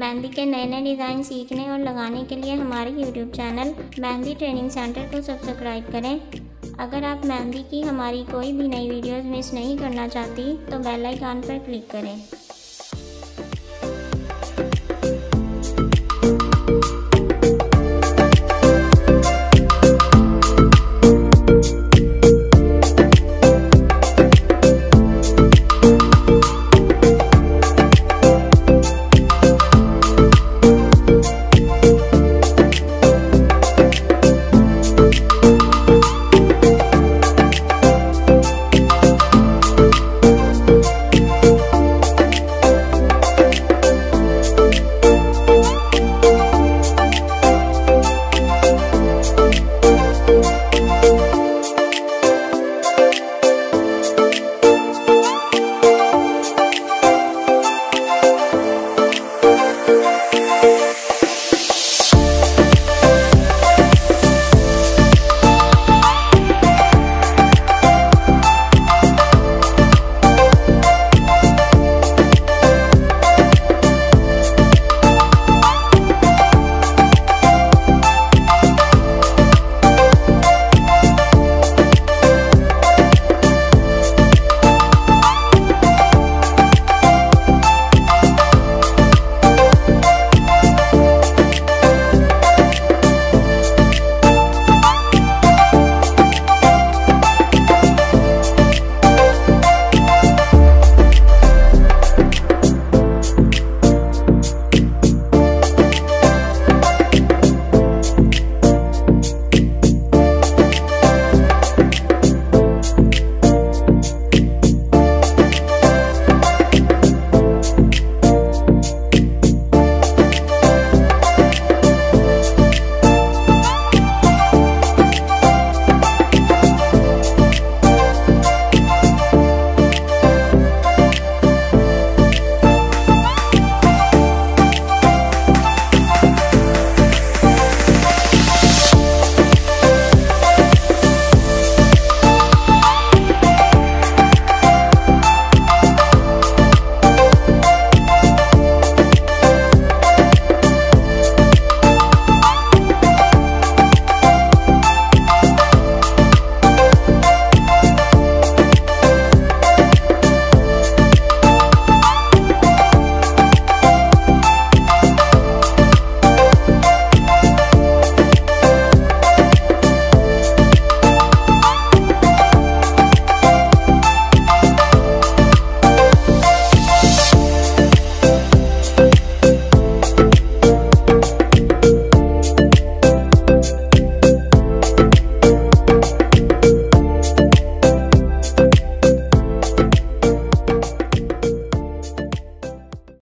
मेहंदी के नए नए डिज़ाइन सीखने और लगाने के लिए हमारे YouTube channel Mehndi training center को सब्सक्राइब करें। अगर आप मेहंदी की हमारी कोई भी नई वीडियोस मिस नहीं करना चाहती तो बेल आइकन पर क्लिक करें।